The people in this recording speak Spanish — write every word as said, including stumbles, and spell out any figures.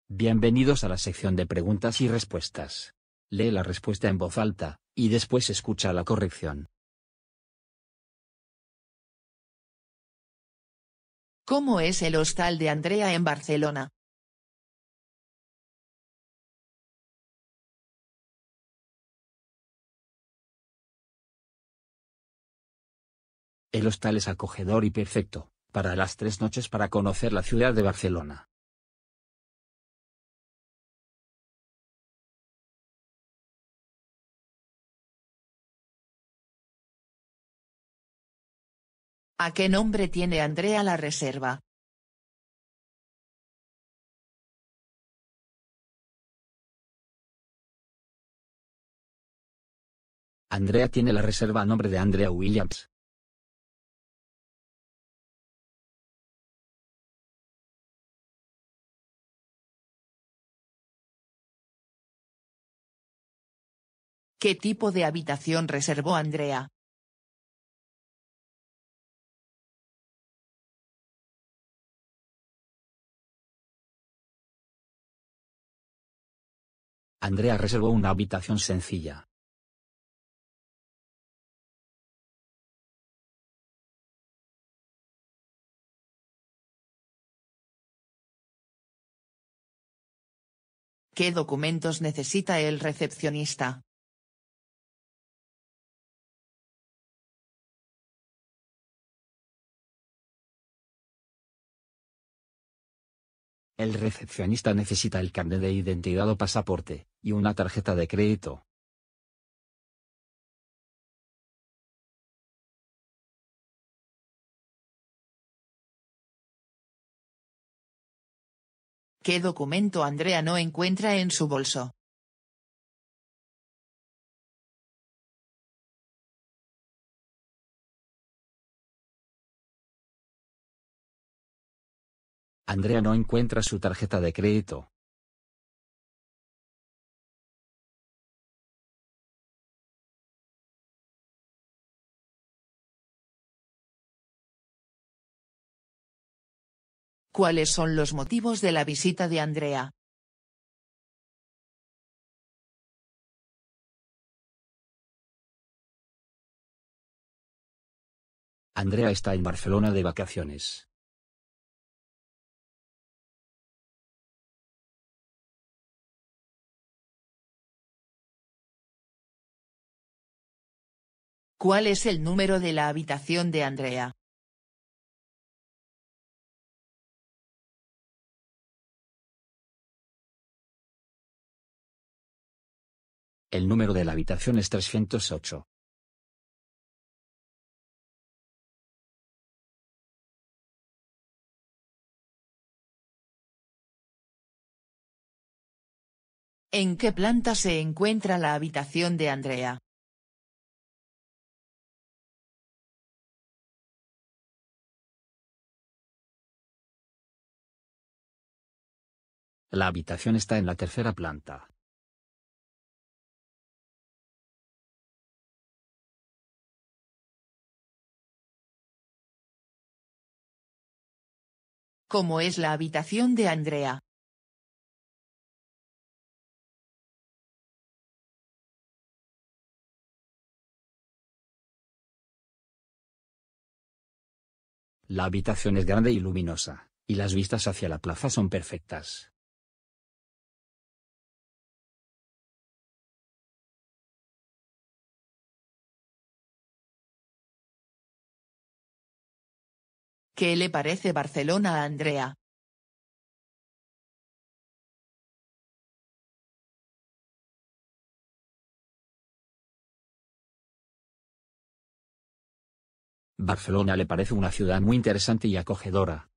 Bienvenidos a la sección de preguntas y respuestas. Lee la respuesta en voz alta, y después escucha la corrección. ¿Cómo es el hostal de Andrea en Barcelona? El hostal es acogedor y perfecto, para las tres noches para conocer la ciudad de Barcelona. ¿A qué nombre tiene Andrea la reserva? Andrea tiene la reserva a nombre de Andrea Williams. ¿Qué tipo de habitación reservó Andrea? Andrea reservó una habitación sencilla. ¿Qué documentos necesita el recepcionista? El recepcionista necesita el carnet de identidad o pasaporte, y una tarjeta de crédito. ¿Qué documento Andrea no encuentra en su bolso? Andrea no encuentra su tarjeta de crédito. ¿Cuáles son los motivos de la visita de Andrea? Andrea está en Barcelona de vacaciones. ¿Cuál es el número de la habitación de Andrea? El número de la habitación es trescientos ocho. ¿En qué planta se encuentra la habitación de Andrea? La habitación está en la tercera planta. ¿Cómo es la habitación de Andrea? La habitación es grande y luminosa, y las vistas hacia la plaza son perfectas. ¿Qué le parece Barcelona a Andrea? Barcelona le parece una ciudad muy interesante y acogedora,